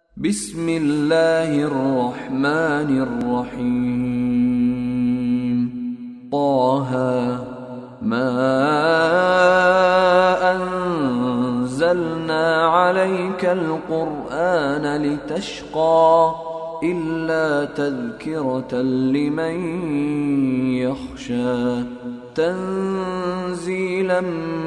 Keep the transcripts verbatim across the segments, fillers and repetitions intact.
بسم الله الرحمن الرحيم. طه ما أنزلنا عليك القرآن لتشقى إلا تذكرة لمن يخشى تنزيلا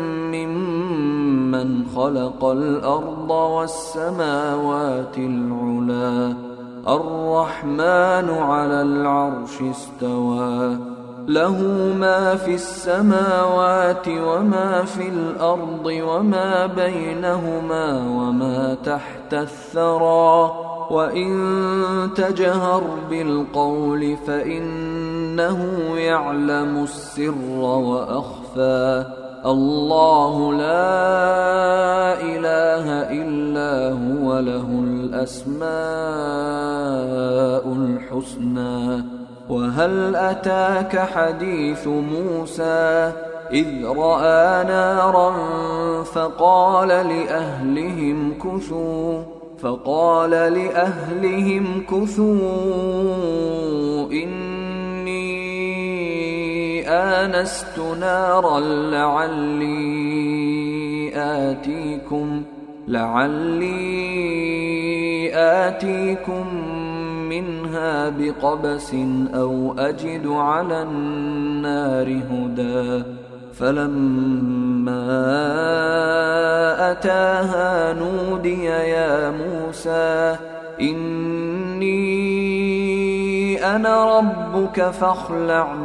ممن خلق الأرض والسماوات العلى الرحمن على العرش استوى له ما في السماوات وما في الأرض وما بينهما وما تحت الثرى وإن تجهر بالقول فإنه يعلم السر وأخفى الله لا إله إلا هو له الأسماء الحسنى. وهل أتاك حديث موسى إذ رأى نارا فقال لأهلهم كثوا فقال لأهلهم كثوا إني آنست نارا لعلي آتيكم لعلي آتيكم منها بقبس أو أجد على النار هدى. فلما أتاها نودي يا موسى إني أنا ربك فاخلع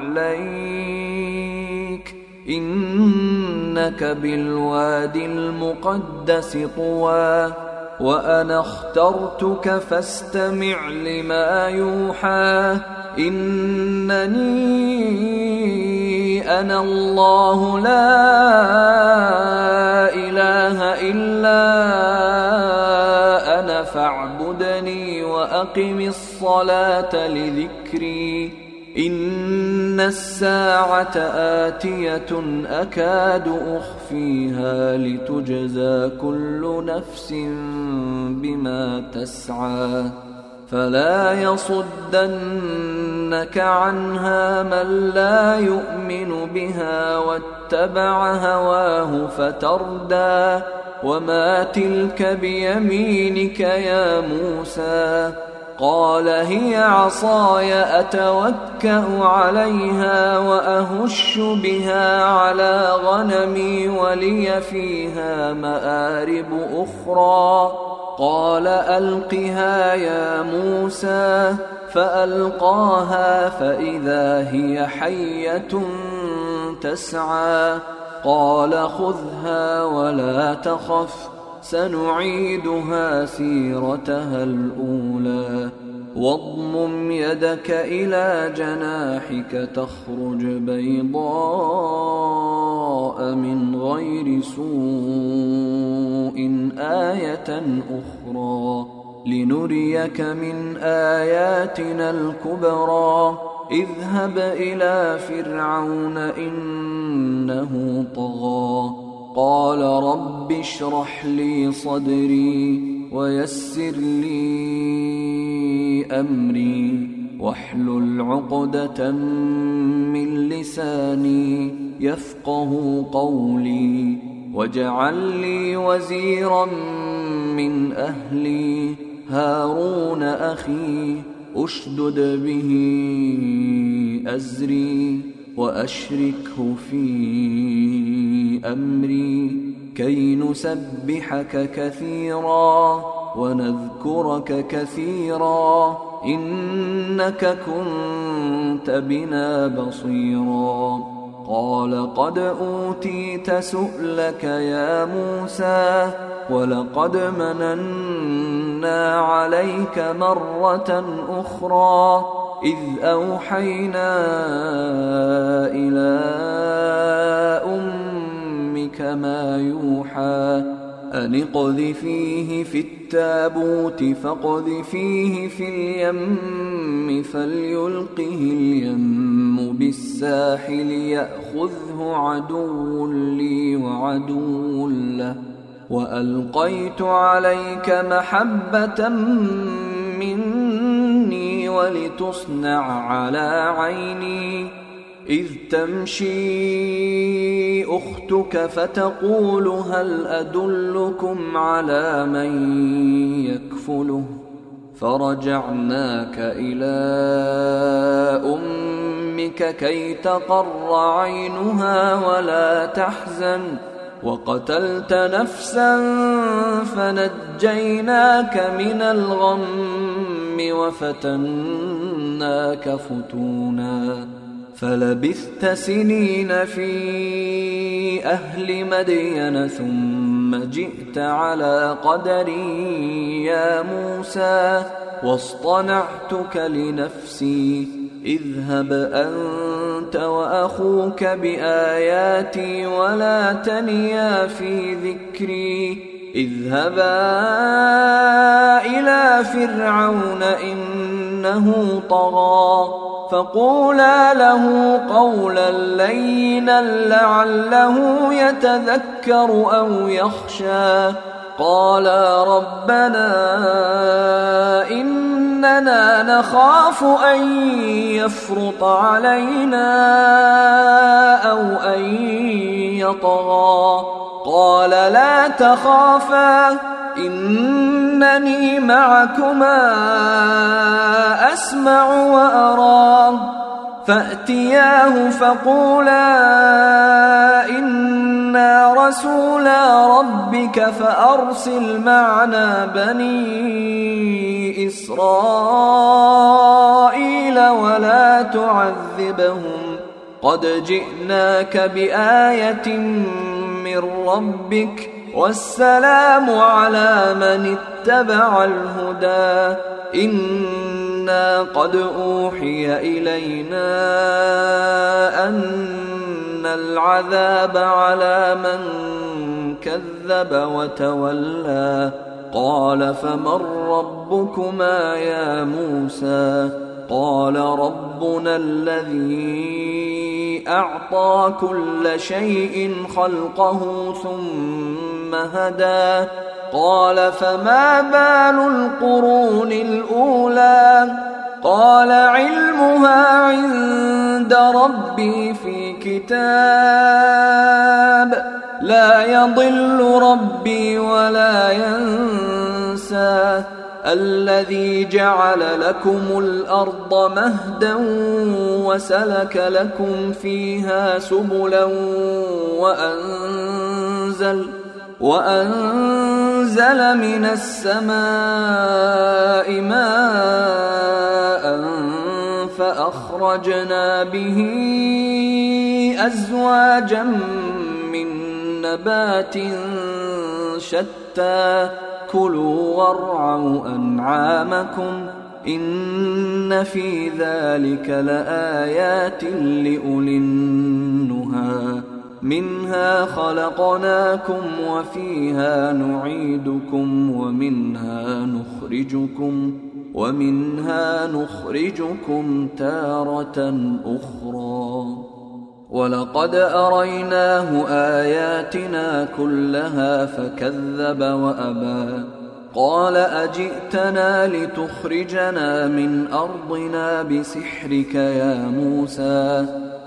نعليك إنك بالوادي المقدس طوى وأنا اخترتك فاستمع لما يوحى إنني أنا الله لا إله إلا أنا فاعبدني وأقم الصلاة لذكري إن الساعة آتية أكاد أخفيها لتجزى كل نفس بما تسعى فلا يصدنك عنها من لا يؤمن بها واتبع هواه فتردى. وما تلك بيمينك يا موسى قال هي عصاي أتوكأ عليها وأهش بها على غنمي ولي فيها مآرب أخرى قال ألقها يا موسى فألقاها فإذا هي حية تسعى قال خذها ولا تخف سنعيدها سيرتها الأولى واضمم يدك إلى جناحك تخرج بيضاء من غير سوء آية أخرى لنريك من آياتنا الكبرى اذهب إلى فرعون إنه طغى قال رب اشرح لي صدري ويسر لي أمري واحلل عقدة من لساني يفقه قولي واجعل لي وزيرا من أهلي هارون أخي أشدد به أزري وأشركه في أمري كي نسبحك كثيرا ونذكرك كثيرا إنك كنت بنا بصيرا. قال قد أوتيت سؤلك يا موسى ولقد مننا عليك مرة أخرى إذ أوحينا إلى أمك ما يوحى أن اقذفيه في التابوت فاقذفيه في اليم فليلقه اليم بالساحل يأخذه عدو لي وعدو له وألقيت عليك محبة مني ولتصنع على عيني إذ تمشي أختك فتقول هل أدلكم على من يكفله فرجعناك إلى أمك كي تقر عينها ولا تحزن وقتلت نفسا فنجيناك من الغم وفتناك فتونا فلبثت سنين في أهل مدين ثم جئت على قدري يا موسى واصطنعتك لنفسي اذهب أنت وأخوك بآياتي ولا تنيا في ذكري اذهبا إلى فرعون إنه طغى فقولا له قولا لينا لعله يتذكر أو يخشى قالا ربنا إننا نخاف أن يفرط علينا أو أن يطغى قال لا تخافا إنني معكما أسمع وأرى فأتياه فقولا إنا رسولا ربك فأرسل معنا بني إسرائيل ولا تعذبهم قد جئناك بآية من ربك والسلام على من اتبع الهدى إنا قد أوحي إلينا أن العذاب على من كذب وتولى قال فمن ربكما يا موسى قال ربنا الذي أعطى كل شيء خلقه ثم هدى قال فما بال القرون الأولى قال علمها عند ربي في كتاب لا يضل ربي ولا ينسى الذي جعل لكم الأرض مهدا وسلك لكم فيها سبلا وأنزل وأنزل من السماء ماء فأخرجنا به أزواجا من نبات شتى كلوا وارعوا أنعامكم إن في ذلك لآيات لأولي النهى منها خلقناكم وفيها نعيدكم ومنها نخرجكم ومنها نخرجكم تارة أخرى ولقد أريناه آياتنا كلها فكذب وأبى قال أجئتنا لتخرجنا من أرضنا بسحرك يا موسى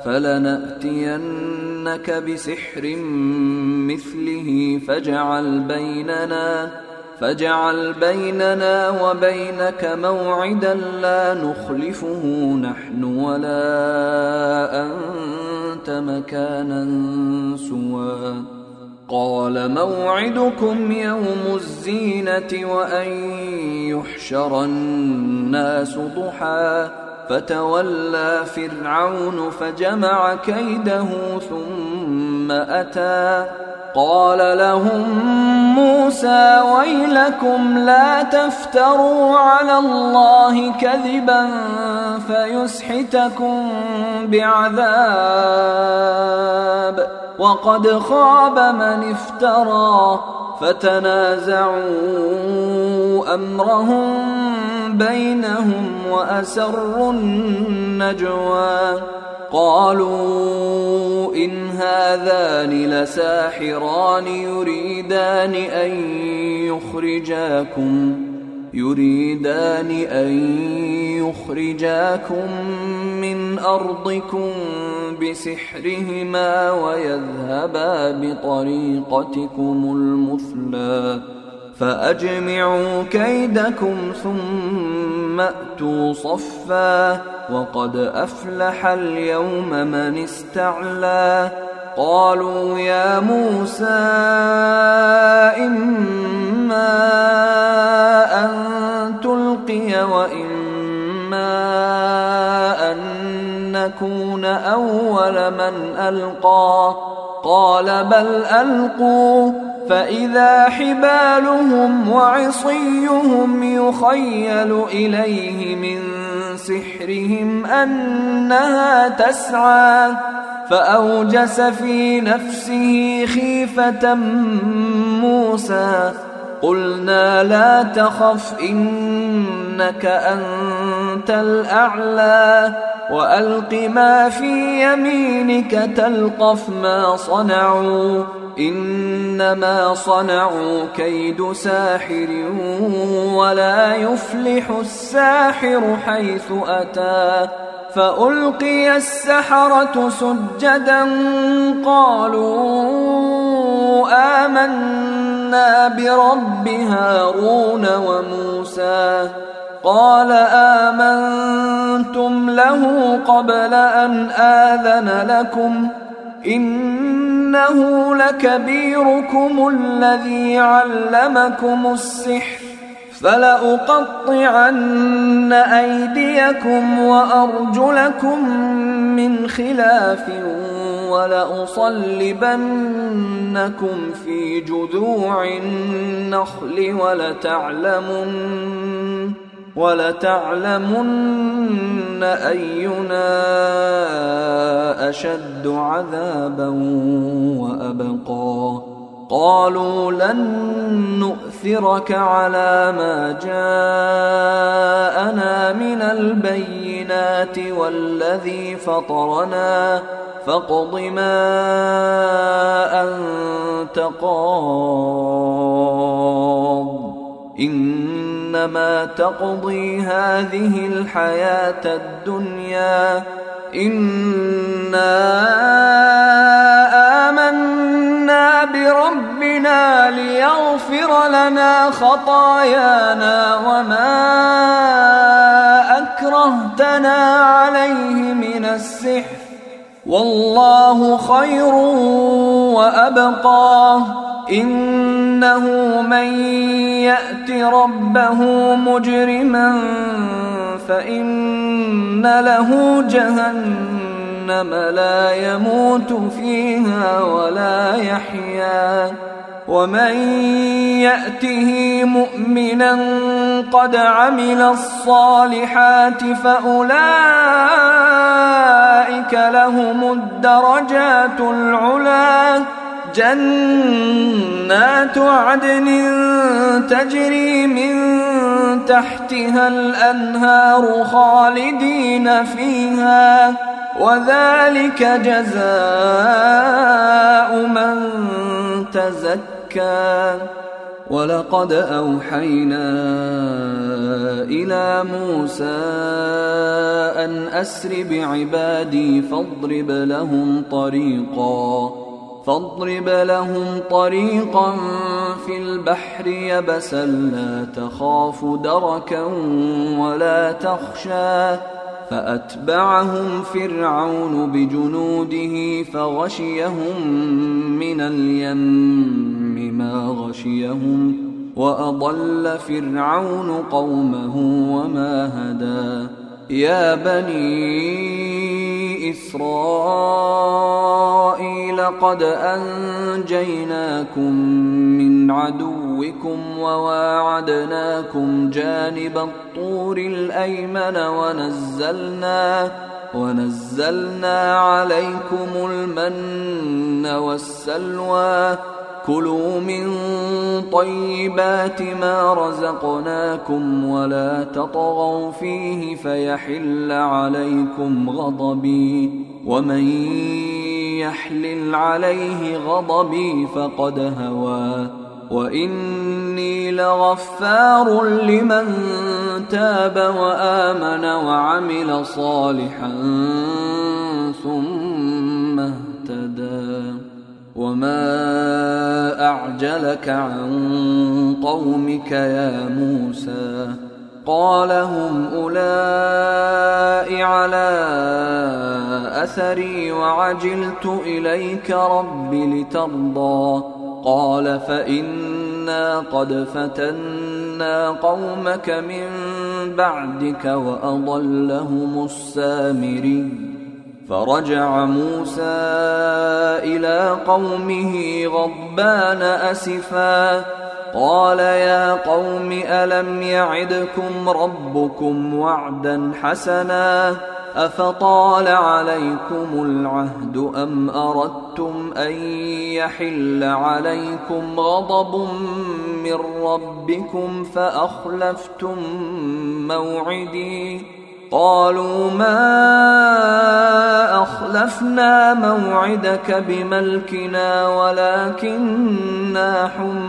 فلنأتينك بسحر مثله فاجعل بيننا فاجعل بيننا وبينك موعدا لا نخلفه نحن ولا أنت مكانا سوى قال موعدكم يوم الزينة وأن يحشر الناس ضحى فتولى فرعون فجمع كيده ثم أتى قال لهم موسى ويلكم لا تفتروا على الله كذبا فيسحتكم بعذاب وقد خاب من افترى فتنازعوا أمرهم بينهم وأسروا النجوى قالوا إن هذان لساحران يريدان أن يخرجاكم يريدان أن يخرجاكم من أرضكم بسحرهما ويذهبا بطريقتكم المثلى فأجمعوا كيدكم ثم أتوا صفا وقد أفلح اليوم من استعلى قالوا يا موسى إما أن تلقي وإما أن نكون أول من ألقى قال بل ألقوا فإذا حبالهم وعصيهم يخيل إليه من سحرهم أنها تسعى فأوجس في نفسه خيفة موسى قلنا لا تخف إنك أنت الأعلى وألق ما في يمينك تلقف ما صنعوا إنما صنعوا كيد ساحر ولا يفلح الساحر حيث أتى فألقي السحرة سجدا قالوا آمنا برب هارون وموسى قال آمنتم له قبل أن آذن لكم إنه لكبيركم الذي علمكم السحر فلأقطعن أيديكم وأرجلكم من خلاف ولأصلبنكم في جذوع النخل ولتعلمن ولتعلمن أينا أشد عذابا وأبقى قالوا لن نؤثرك على ما جاءنا من البينات والذي فطرنا فاقض ما أنت قاض إنما تقضي هذه الحياة الدنيا إنا آمنا بربنا ليغفر لنا خطايانا وما أكرهتنا عليه من السحر والله خير وأبقى إنه من يأت ربه مجرما فإن له جهنم لا يموت فيها ولا يحيا ومن يأته مؤمنا قد عمل الصالحات فأولئك لهم الدرجات العلى جنات عدن تجري من تحتها الأنهار خالدين فيها وذلك جزاء من تزكى ولقد أوحينا إلى موسى أن أسر بعبادي فاضرب لهم طريقا فاضرب لهم طريقا في البحر يبسا لا تخاف دركا ولا تخشى فأتبعهم فرعون بجنوده فغشيهم من اليم ما غشيهم وأضل فرعون قومه وما هدى يا بني إسرائيل قد أنجيناكم من عدوكم وواعدناكم جانب الطور الأيمن ونزلنا ونزلنا عليكم المن والسلوى كلوا من طيبات ما رزقناكم ولا تطغوا فيه فيحل عليكم غضبي ومن يحلل عليه غضبي فقد هوى وإني لغفار لمن تاب وآمن وعمل صالحا ثم اهتدى وما أعجلك عن قومك يا موسى قال هم أولئك على أثري وعجلت إليك رب لترضى قال فإنا قد فتنا قومك من بعدك وأضلهم السامري فرجع موسى إلى قومه غضبان أسفا قال يا قوم ألم يعدكم ربكم وعدا حسنا أفطال عليكم العهد أم أردتم أن يحل عليكم غضب من ربكم فأخلفتم موعدي قالوا ما أخلفنا موعدك بملكنا ولكننا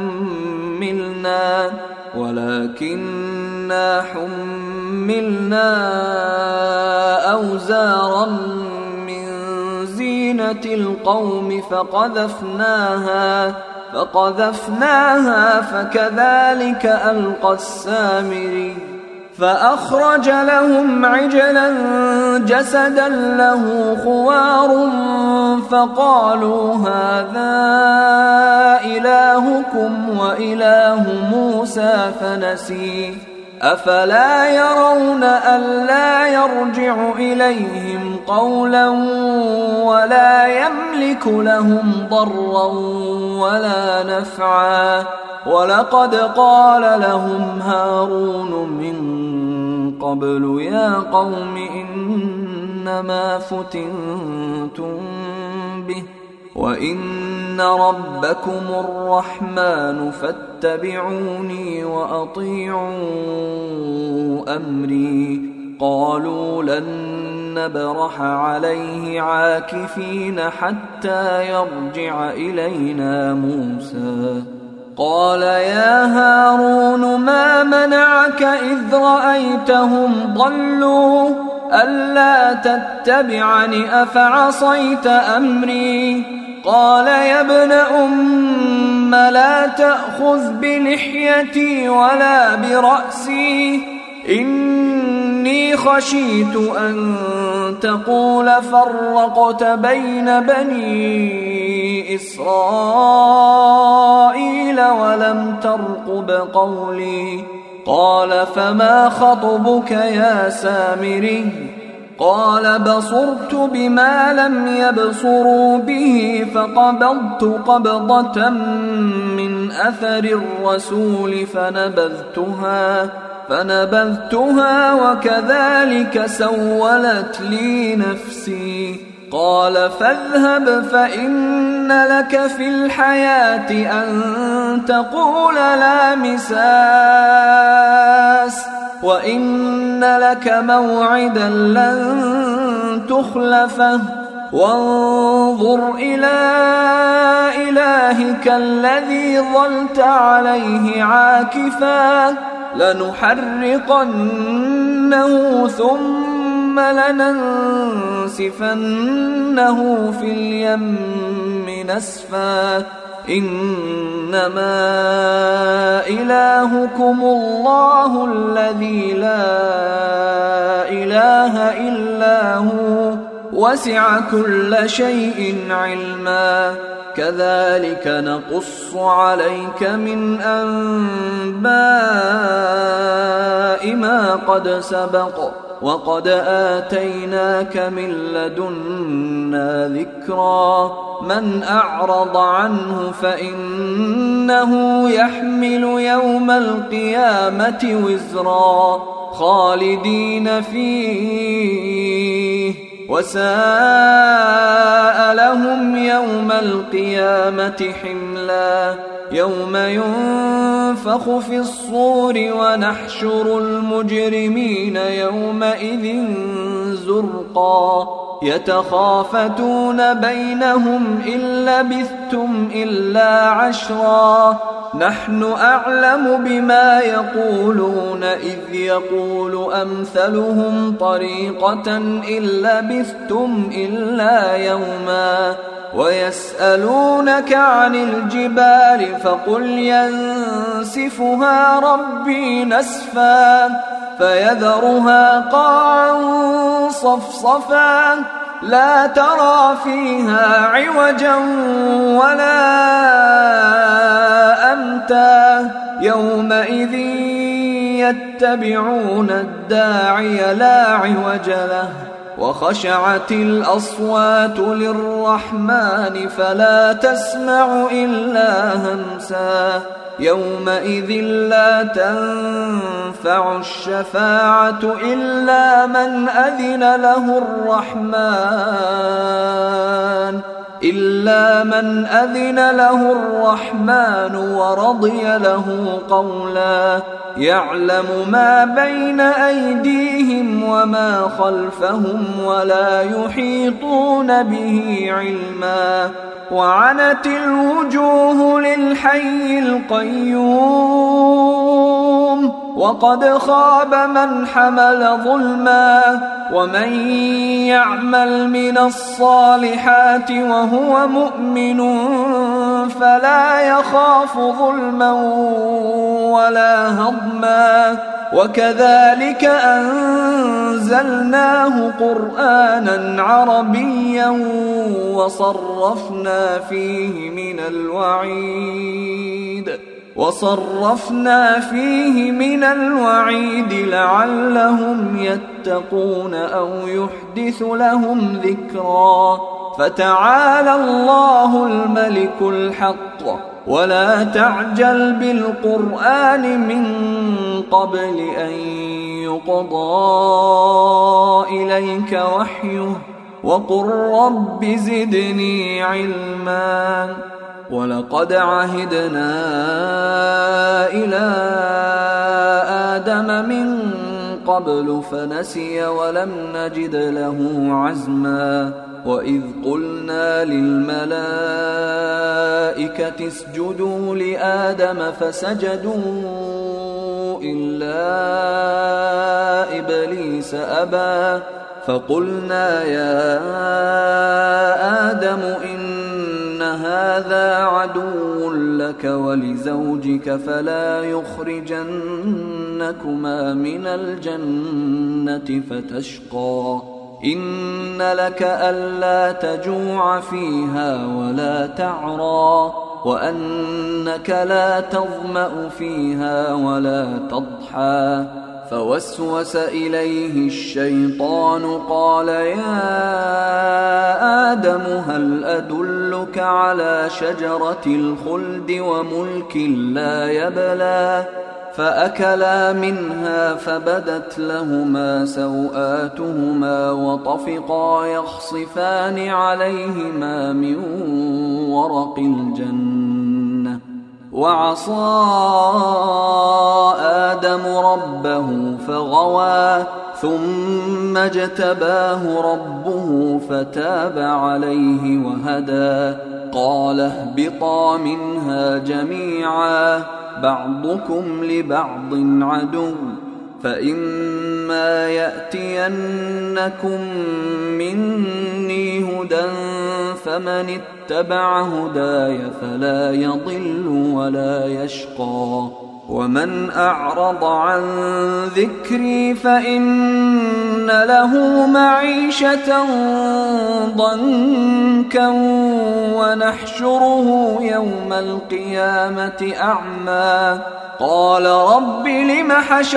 حملنا ولكننا حملنا أوزارا من زينة القوم فقذفناها فقذفناها فكذلك ألقى السامري فأخرج لهم عجلا جسدا له خوار فقالوا هذا إلهكم وإله موسى فنسي أفلا يرون ألا يرجع إليهم قولا ولا يملك لهم ضرا ولا نفعا ولقد قال لهم هارون من قبل يا قوم إنما فتنتم به وإن ربكم الرحمن فاتبعوني وأطيعوا أمري قالوا لن نبرح عليه عاكفين حتى يرجع إلينا موسى قال يا هارون ما منعك إذ رأيتهم ضلوا ألا تتبعني أفعصيت أمري قال يا ابن أم لا تأخذ بلحيتي ولا برأسي إني خشيت أن تقول فرقت بين بني إسرائيل ولم ترقب قولي قال فما خطبك يا سامري قال بصرت بما لم يبصروا به فقبضت قبضة من أثر الرسول فنبذتها فنبذتها وكذلك سولت لي نفسي قال فاذهب فإن لك في الحياة أن تقول لا مساس وإن لك موعدا لن تخلفه وانظر إلى إلهك الذي ظلت عليه عاكفا لنحرقنه ثم لننسفنه في اليم نسفا إنما إلهكم الله الذي لا إله إلا هو وسع كل شيء علما كذلك نقص عليك من أنباء ما قد سبق وقد آتيناك من لدنا ذكرا من أعرض عنه فإنه يحمل يوم القيامة وزرا خالدين فيه وساء لهم يوم القيامة حملا يوم ينفخ في الصور ونحشر المجرمين يومئذ زرقا يتخافتون بينهم إن لبثتم إلا عشرا نحن أعلم بما يقولون إذ يقول أمثلهم طريقة إن لبثتم إلا يوما ويسألونك عن الجبال فقل ينسفها ربي نسفا فيذرها قاعا صفصفا لا ترى فيها عوجا ولا أمتا يومئذ يتبعون الداعي لا عوج له وخشعت الأصوات للرحمن فلا تسمع إلا همسا يومئذ لا تنفع الشفاعة إلا من أذن له الرحمن إلا من أذن له الرحمن ورضي له قولا يعلم ما بين أيديهم وما خلفهم ولا يحيطون به علما وعنت الوجوه للحي القيوم وقد خاب من حمل ظلما ومن يعمل من الصالحات وهو مؤمن فلا يخاف ظلما ولا هضما وكذلك أنزلناه قرآنا عربيا وصرفنا فيه من الوعيد وصرفنا فيه من الوعيد لعلهم يتقون أو يحدث لهم ذكرا فتعالى الله الملك الحق ولا تعجل بالقرآن من قبل أن يقضى إليك وحيه وقل رب زدني علما ولقد عهدنا إلى آدم من قبل فنسي ولم نجد له عزما وإذ قلنا للملائكة اسجدوا لآدم فسجدوا إلا إبليس أبى فقلنا يا آدم إن هذا عدو لك ولزوجك فلا يخرجنكما من الجنة فتشقى إن لك ألا تجوع فيها ولا تعرى وأنك لا تظمأ فيها ولا تضحى فوسوس إليه الشيطان قال يا آدم هل أدلك على شجرة الخلد وملك لا يبلى فأكلا منها فبدت لهما سوآتهما وطفقا يخصفان عليهما من ورق الجنة وعصى آدم ربه فغوى ثم اجتباه ربه فتاب عليه وهدى قال اهبطا منها جميعا بعضكم لبعض عدو فإما يأتينكم مني هدى فمن اتبع هداي فلا يضل ولا يشقى ومن أعرض عن ذكري فإن له معيشة ضنكا ونحشره يوم القيامة أعمى قال رب لم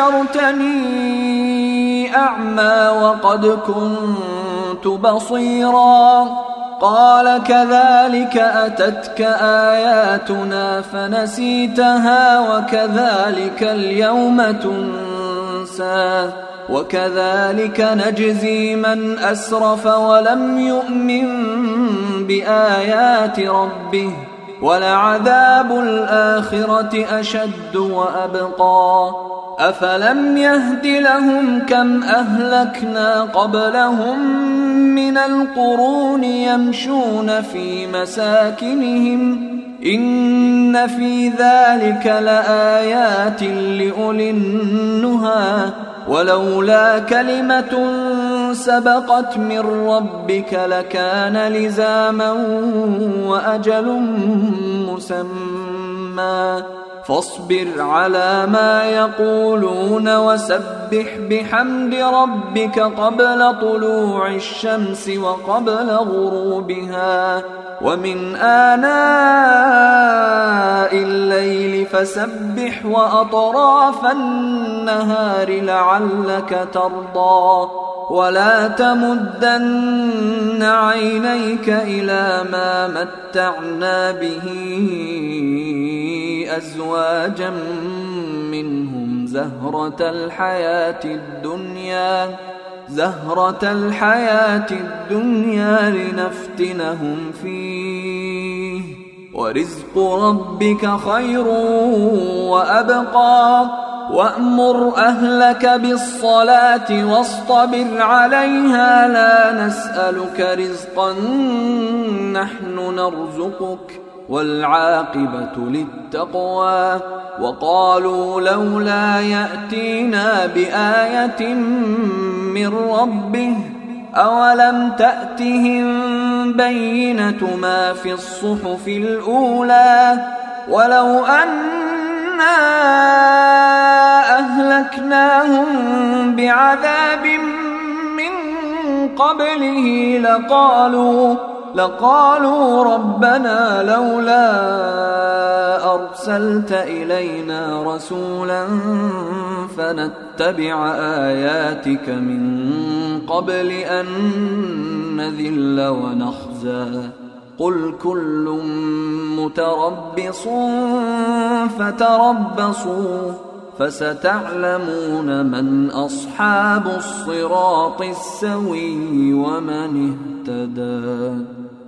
حشرتني أعمى وقد كنت بصيرا قال كذلك أتتك آياتنا فنسيتها وكذلك اليوم تنسى وكذلك نجزي من أسرف ولم يؤمن بآيات ربه ولعذاب الآخرة أشد وأبقى أفلم يهد لهم كم أهلكنا قبلهم من القرون يمشون في مساكنهم إن في ذلك لآيات لأولي النهى ولولا كلمة سبقت من ربك لكان لزاما وأجل مسمى فاصبر على ما يقولون وسبح بحمد ربك قبل طلوع الشمس وقبل غروبها ومن آناء الليل فسبح وأطراف النهار لعلك ترضى ولا تمدن عينيك إلى ما متعنا به أزواجا منهم زهرة الحياة الدنيا زهرة الحياة الدنيا لنفتنهم فيه ورزق ربك خير وأبقى وأمر أهلك بالصلاة واصطبر عليها لا نسألك رزقا نحن نرزقك والعاقبة للتقوى وقالوا لولا يأتينا بآية من ربه أولم تأتهم بينة ما في الصحف الأولى ولو أنا أهلكناهم بعذاب من قبله لقالوا لقالوا ربنا لولا أرسلت إلينا رسولا فنتبع آياتك من قبل أن نذل ونخزى قل كل متربص فتربصوا فستعلمون من أصحاب الصراط السوي ومن اهتدى.